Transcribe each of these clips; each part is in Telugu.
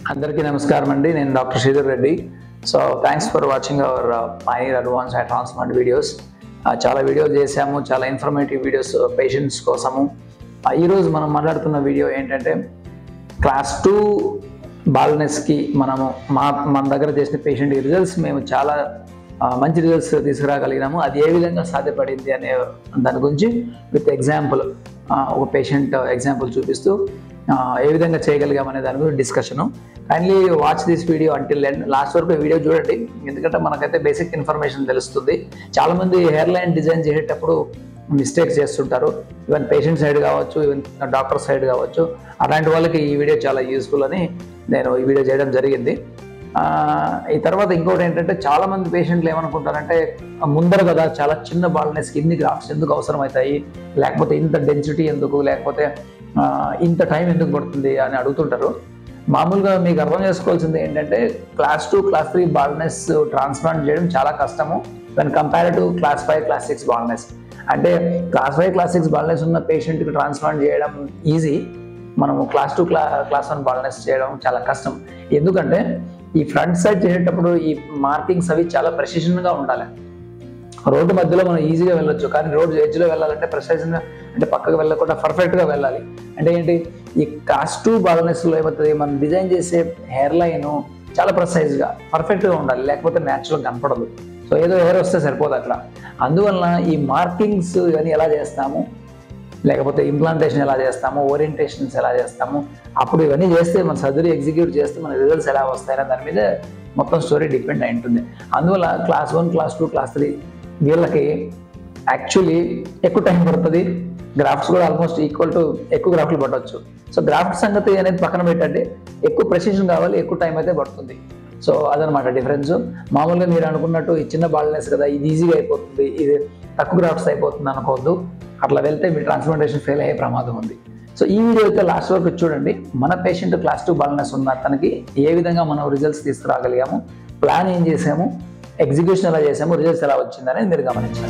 అందరికీ నమస్కారం అండి. నేను doctor Sridhar Reddy. So thanks for watching our pioneer advance I transplant videos. చాలా వీడియోస్ చేసాము, చాలా ఇన్ఫర్మేటివ్ వీడియోస్ పేషెంట్స్ కోసము. ఈరోజు మనం మాట్లాడుతున్న వీడియో ఏంటంటే క్లాస్ 2 బాల్నెస్కి మన దగ్గర చేసిన పేషెంట్ రిజల్ట్స్ మేము చాలా మంచి రిజల్ట్స్ తీసుకురాగలిగినాము. అది ఏ విధంగా సాధ్యపడింది అనే దాని గురించి విత్ ఎగ్జాంపుల్ ఒక పేషెంట్ ఎగ్జాంపుల్ చూపిస్తూ ఏ విధంగా చేయగలిగామనే దాని గురించి discussion. Kindly watch this video until end. Last వరకు వీడియో చూడండి, ఎందుకంటే మనకైతే బేసిక్ ఇన్ఫర్మేషన్ తెలుస్తుంది. చాలామంది హెయిర్ లైన్ డిజైన్ చేసేటప్పుడు మిస్టేక్స్ చేస్తుంటారు. ఈవెన్ పేషెంట్ సైడ్ కావచ్చు, ఈవెన్ డాక్టర్ సైడ్ కావచ్చు. అలాంటి వాళ్ళకి ఈ వీడియో చాలా యూస్ఫుల్ అని నేను ఈ వీడియో చేయడం జరిగింది. ఈ తర్వాత ఇంకోటి ఏంటంటే చాలామంది పేషెంట్లు ఏమనుకుంటారంటే ముందర కదా చాలా చిన్న బాల్నెస్కి ఇన్ని గ్రాఫ్ట్స్ ఎందుకు అవసరం అవుతాయి, లేకపోతే ఇంత డెన్సిటీ ఎందుకు, లేకపోతే ఇంత టైం ఎందుకు పడుతుంది అని అడుగుతుంటారు. మామూలుగా మీకు అర్థం చేసుకోవాల్సింది ఏంటంటే క్లాస్ 2, క్లాస్ 3 బాల్నెస్ ట్రాన్స్ప్లాంట్ చేయడం చాలా కష్టము when compare to class 5, class 6 baldness. అంటే క్లాస్ 5, క్లాస్ 6 బాల్నెస్ ఉన్న పేషెంట్కి ట్రాన్స్ప్లాంట్ చేయడం ఈజీ. మనము క్లాస్ 2, క్లాస్ 1 బాల్నెస్ చేయడం చాలా కష్టం. ఎందుకంటే ఈ ఫ్రంట్ సైడ్ చేసేటప్పుడు ఈ మార్కింగ్స్ అవి చాలా ప్రెసిషన్గా ఉండాలి. రోడ్డు మధ్యలో మనం ఈజీగా వెళ్ళొచ్చు, కానీ రోడ్డు ఎడ్జ్లో వెళ్ళాలంటే ప్రెసైజ్గా, అంటే పక్కకు వెళ్ళకుండా పర్ఫెక్ట్గా వెళ్ళాలి. అంటే ఏంటి, ఈ క్లాస్ 2 బాల్నెస్లో ఏమవుతుంది, మనం డిజైన్ చేసే హెయిర్ లైన్ చాలా ప్రెసైజ్గా పర్ఫెక్ట్గా ఉండాలి, లేకపోతే న్యాచురల్గా కనపడదు. సో ఏదో హెయిర్ వస్తే సరిపోదు అక్కడ. అందువలన ఈ మార్కింగ్స్ ఇవన్నీ ఎలా చేస్తాము, లేకపోతే ఇంప్లాంటేషన్ ఎలా చేస్తాము, ఓరియంటేషన్స్ ఎలా చేస్తాము, అప్పుడు ఇవన్నీ చేస్తే మన సర్జరీ ఎగ్జిక్యూట్ చేస్తే మన రిజల్ట్స్ ఎలా వస్తాయనే దాని మీద మొత్తం స్టోరీ డిపెండ్ అయి ఉంటుంది. అందువల్ల క్లాస్ 1, క్లాస్ 2, క్లాస్ 3 వీళ్ళకి యాక్చువల్లీ ఎక్కువ టైం పడుతుంది. గ్రాఫ్ట్స్ కూడా ఆల్మోస్ట్ ఈక్వల్ టు ఎక్కువ గ్రాఫ్ట్లు పట్టవచ్చు. సో గ్రాఫ్ట్ సంగతి అనేది పక్కన పెట్టండి, ఎక్కువ ప్రెసిషన్ కావాలి, ఎక్కువ టైం అయితే పడుతుంది. సో అదనమాట డిఫరెన్స్. మామూలుగా మీరు అనుకున్నట్టు ఈ చిన్న బాల్నెస్ కదా, ఇది ఈజీగా అయిపోతుంది, ఇది తక్కువ గ్రాఫ్ట్స్ అయిపోతుంది అనుకోవద్దు. అట్లా వెళ్తే మీ ట్రాన్స్ప్లాంటేషన్ ఫెయిల్ అయ్యే ప్రమాదం ఉంది. సో ఈ వీడియో అయితే లాస్ట్ వరకు చూడండి. మన పేషెంట్ క్లాస్ 2 బాల్నెస్ ఉన్న తనకి ఏ విధంగా మనం రిజల్ట్స్ తీసుకురాగలిగాము, ప్లాన్ ఏం చేసాము, ఎగ్జిక్యూషన్ ఎలా చేసాము, రిజల్ట్స్ ఎలా వచ్చిందనేది మీరు గమనించాలి.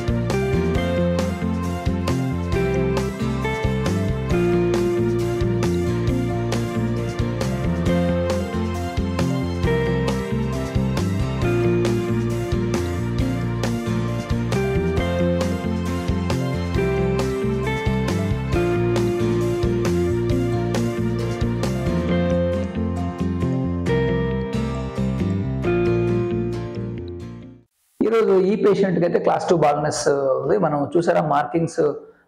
ఈరోజు ఈ పేషెంట్కి అయితే క్లాస్ 2 బాల్నెస్ ఉంది. మనం చూసారా మార్కింగ్స్,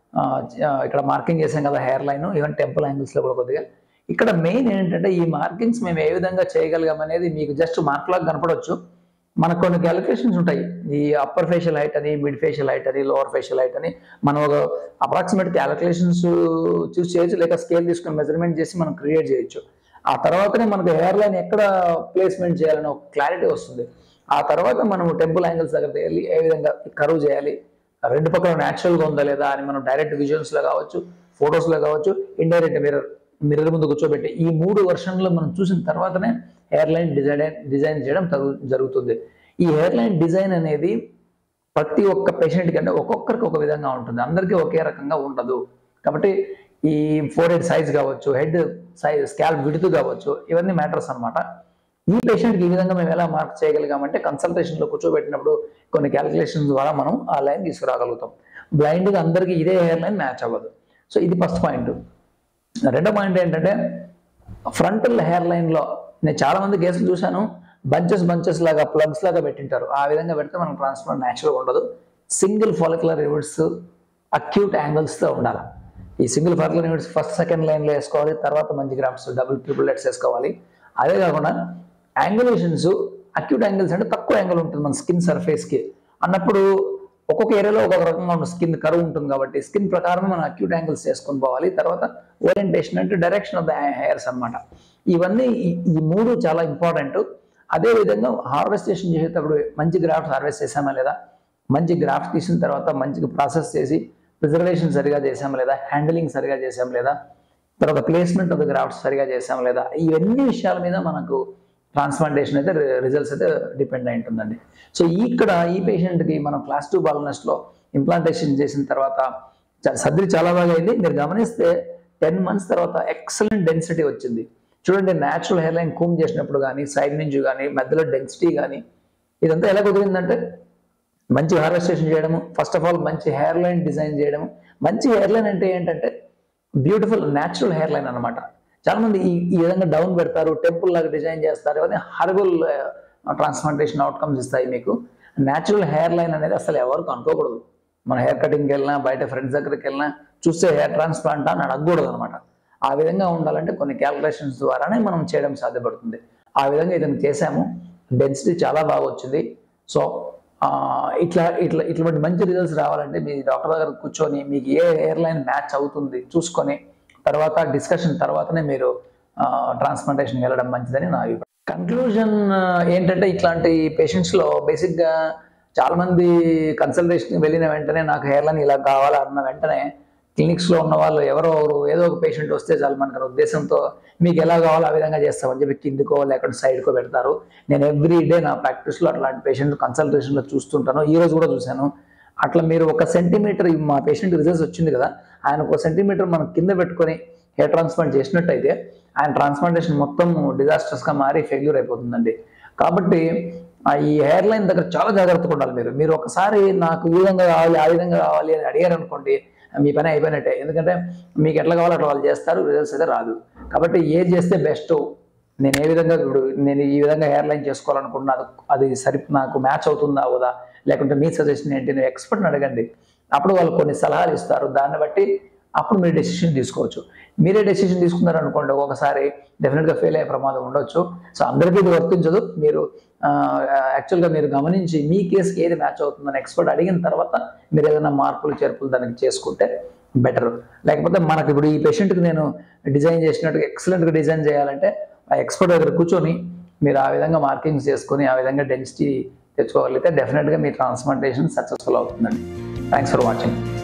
ఇక్కడ మార్కింగ్ చేసాం కదా హెయిర్ లైన్, ఈవెన్ టెంపుల్ యాంగిల్స్లో కూడా కొద్దిగా. ఇక్కడ మెయిన్ ఏంటంటే ఈ మార్కింగ్స్ మేము ఏ విధంగా చేయగలిగాం అనేది మీకు జస్ట్ మార్క్ లాగా కనపడవచ్చు. మనకు కొన్ని క్యాలిక్యులేషన్స్ ఉంటాయి. ఈ అప్పర్ ఫేషియల్ హైట్ అని, మిడ్ ఫేషియల్ హైట్ అని, లోవర్ ఫేషియల్ హైట్ అని మనం ఒక అప్రాక్సిమేట్ క్యాలిక్యులేషన్స్ చూస్ చేయొచ్చు, లేక స్కేల్ తీసుకొని మెజర్మెంట్ చేసి మనం క్రియేట్ చేయొచ్చు. ఆ తర్వాతనే మనకు హెయిర్ లైన్ ఎక్కడ ప్లేస్మెంట్ చేయాలని ఒక క్లారిటీ వస్తుంది. ఆ తర్వాత మనం టెంపుల్ యాంగిల్స్ దగ్గర వెళ్ళి ఏ విధంగా కర్వ్ చేయాలి, రెండు పక్కల న్యాచురల్గా ఉందా లేదా అని మనం డైరెక్ట్ విజువల్స్లో కావచ్చు, ఫొటోస్లో కావచ్చు, ఇండైరెక్ట్ మిర్రర్ ముందు కూర్చోబెట్టి ఈ 3 వర్షన్లో మనం చూసిన తర్వాతనే హెయిర్ లైన్ డిజైన్ చేయడం జరుగుతుంది. ఈ హెయిర్ లైన్ డిజైన్ అనేది ప్రతి ఒక్క పేషెంట్ కంటే ఒక్కొక్కరికి ఒక విధంగా ఉంటుంది, అందరికీ ఒకే రకంగా ఉండదు. కాబట్టి ఈ ఫోర్ హెడ్ సైజ్ కావచ్చు, హెడ్ సైజ్, స్కాల్ప్ విడ్త్ కావచ్చు, ఇవన్నీ మ్యాటర్స్ అనమాట. ఈ పేషెంట్కి ఈ విధంగా మేము ఎలా మార్క్ చేయగలిగామంటే కన్సల్టేషన్లో కూర్చోబెట్టినప్పుడు కొన్ని క్యాలిక్యులేషన్స్ ద్వారా మనం ఆ లైన్ తీసుకురాగలుగుతాం. బ్లైండ్గా అందరికీ ఇదే హెయిర్ లైన్ మ్యాచ్ అవ్వదు. సో ఇది ఫస్ట్ పాయింట్. రెండో పాయింట్ ఏంటంటే ఫ్రంటల్ హెయిర్ లైన్లో నేను చాలామంది కేసులు చూశాను, బంచెస్ లాగా, ప్లగ్స్ లాగా పెట్టింటారు. ఆ విధంగా పెడితే మనకు ట్రాన్స్ప్లాంట్ న్యాచురల్గా ఉండదు. సింగిల్ ఫాలిక్యులర్ యూనిట్స్ అక్యూట్ యాంగిల్స్తో ఉండాలి. ఈ single follicular units first, second లైన్లో వేసుకోవాలి. తర్వాత మంచి గ్రాఫ్ట్స్ డబుల్, ట్రిపుల్ లెట్స్ వేసుకోవాలి. అదే కాకుండా యాంగులేషన్స్, అక్యూట్ యాంగిల్స్ అంటే తక్కువ యాంగిల్ ఉంటుంది మన స్కిన్ సర్ఫేస్కి అన్నప్పుడు ఒక్కొక్క ఏరియాలో ఒక్కొక్క రకంగా ఉన్న స్కిన్ కరువు ఉంటుంది. కాబట్టి స్కిన్ ప్రకారం మనం అక్యూట్ యాంగిల్స్ చేసుకొని పోవాలి. తర్వాత ఓరియంటేషన్ అంటే డైరెక్షన్ ఆఫ్ ద హెయిర్స్ అనమాట. ఇవన్నీ ఈ 3 చాలా ఇంపార్టెంట్. అదేవిధంగా హార్వెస్టేషన్ చేసేటప్పుడు మంచి గ్రాఫ్ట్స్ హార్వెస్ట్ చేసామా లేదా, మంచి గ్రాఫ్ట్స్ తీసిన తర్వాత మంచిగా ప్రాసెస్ చేసి ప్రిజర్వేషన్ సరిగా చేసామా లేదా, హ్యాండిలింగ్ సరిగా చేసాం లేదా, తర్వాత ప్లేస్మెంట్ ఆఫ్ ద గ్రాఫ్ట్స్ సరిగా చేసాం లేదా, ఇవన్నీ విషయాల మీద మనకు ట్రాన్స్ప్లాంటేషన్ అయితే రిజల్ట్స్ అయితే డిపెండ్ అయి ఉంటుందండి. సో ఇక్కడ ఈ పేషెంట్కి మనం క్లాస్ 2 బాల్నెస్లో ఇంప్లాంటేషన్ చేసిన తర్వాత సర్జరీ చాలా బాగా అయింది. మీరు గమనిస్తే 10 months తర్వాత ఎక్సలెంట్ డెన్సిటీ వచ్చింది. చూడండి, న్యాచురల్ హెయిర్ లైన్ కూమ్ చేసినప్పుడు కానీ, సైడ్ నుంచి కానీ, మధ్యలో డెన్సిటీ కానీ, ఇదంతా ఎలా కుదిరిందంటే మంచి హార్వెస్టేషన్ చేయడము, ఫస్ట్ ఆఫ్ ఆల్ మంచి హెయిర్ లైన్ డిజైన్ చేయడము. మంచి హెయిర్ లైన్ అంటే ఏంటంటే బ్యూటిఫుల్ న్యాచురల్ హెయిర్ లైన్ అనమాట. చాలా మంది ఈ విధంగా డౌన్ పెడతారు, టెంపుల్ లాగా డిజైన్ చేస్తారు, అవన్నీ హారబుల్ ట్రాన్స్ప్లాంటేషన్ అవుట్కమ్స్ ఇస్తాయి మీకు. న్యాచురల్ హెయిర్ లైన్ అనేది అసలు ఎవరికి అనుకోకూడదు. మన హెయిర్ కటింగ్కి వెళ్ళినా, బయట ఫ్రెండ్స్ దగ్గరికి వెళ్ళినా చూస్తే హెయిర్ ట్రాన్స్ప్లాంట్ అని అడగకూడదు అనమాట. ఆ విధంగా ఉండాలంటే కొన్ని క్యాల్కులేషన్స్ ద్వారానే మనం చేయడం సాధ్యపడుతుంది. ఆ విధంగా ఇతను చేసాము, డెన్సిటీ చాలా బాగా వచ్చింది. సో ఇటువంటి మంచి రిజల్ట్స్ రావాలంటే మీ డాక్టర్ దగ్గర కూర్చొని మీకు ఏ హెయిర్ లైన్ మ్యాచ్ అవుతుంది చూసుకొని తర్వాత డిస్కషన్ తర్వాతనే మీరు ట్రాన్స్ప్లాంటేషన్కి వెళ్ళడం మంచిదని నా అభిప్రాయం. కన్క్లూజన్ ఏంటంటే ఇట్లాంటి పేషెంట్స్లో బేసిక్గా చాలామంది కన్సల్టేషన్కి వెళ్ళిన వెంటనే నాకు హెయిర్ లైన్ ఇలా కావాలన్న వెంటనే క్లినిక్స్లో ఉన్న వాళ్ళు ఏదో ఒక పేషెంట్ వస్తే చాలు మనకు ఉద్దేశంతో మీకు ఎలా కావాలో ఆ విధంగా చేస్తామని చెప్పి కిందికో లేకపోతే సైడ్కో పెడతారు. నేను ఎవ్రీ డే నా ప్రాక్టీస్లో అట్లాంటి పేషెంట్ కన్సల్టేషన్లో చూస్తుంటాను, ఈరోజు కూడా చూశాను. అట్లా మీరు 1 సెంటీమీటర్ మా పేషెంట్ రిజల్ట్స్ వచ్చింది కదా, ఆయన 1 సెంటీమీటర్ మనం కింద పెట్టుకొని హెయిర్ ట్రాన్స్ప్లాంట్ చేసినట్టయితే ఆయన ట్రాన్స్ప్లాంటేషన్ మొత్తం డిజాస్టర్స్గా మారి ఫెయిల్యూర్ అయిపోతుందండి. కాబట్టి ఈ హెయిర్ లైన్ దగ్గర చాలా జాగ్రత్తగా ఉండాలి. మీరు ఒకసారి నాకు ఈ విధంగా కావాలి, ఆ విధంగా కావాలి అని అడిగారు అనుకోండి, మీ పని అయిపోయినట్టే. ఎందుకంటే మీకు ఎట్లా కావాలో అట్లా వాళ్ళు చేస్తారు, రిజల్ట్స్ అయితే రాదు. కాబట్టి ఏది చేస్తే బెస్ట్, నేను ఏ విధంగా ఇప్పుడు నేను ఈ విధంగా హెయిర్ లైన్ చేసుకోవాలనుకుంటున్నాను, అది నాకు మ్యాచ్ అవుతుందా అవుదా, లేకుంటే మీ సజెషన్ ఏంటి, నేను ఎక్స్పర్ట్ని అడగండి. అప్పుడు వాళ్ళు కొన్ని సలహాలు ఇస్తారు, దాన్ని బట్టి అప్పుడు మీరు డెసిషన్ తీసుకోవచ్చు. మీరే డెసిషన్ తీసుకున్నారనుకోండి ఒకసారి డెఫినెట్గా ఫెయిల్ అయ్యే ప్రమాదం ఉండొచ్చు. సో అందరికీ ఇది వర్తించదు. మీరు యాక్చువల్గా మీరు గమనించి మీ కేసుకి ఏది మ్యాచ్ అవుతుందని ఎక్స్పర్ట్ అడిగిన తర్వాత మీరు ఏదైనా మార్పులు చేర్పులు దానికి చేసుకుంటే బెటర్. లేకపోతే మనకి ఇప్పుడు ఈ పేషెంట్కి నేను డిజైన్ చేసినట్టుగా ఎక్సలెంట్గా డిజైన్ చేయాలంటే ఆ ఎక్స్పర్ట్ దగ్గర కూర్చొని మీరు ఆ విధంగా మార్కింగ్స్ చేసుకొని ఆ విధంగా డెన్సిటీ తెచ్చుకోగలిగితే డెఫినెట్గా మీ ట్రాన్స్ప్లాంటేషన్ సక్సెస్ఫుల్ అవుతుందండి. Thanks for watching.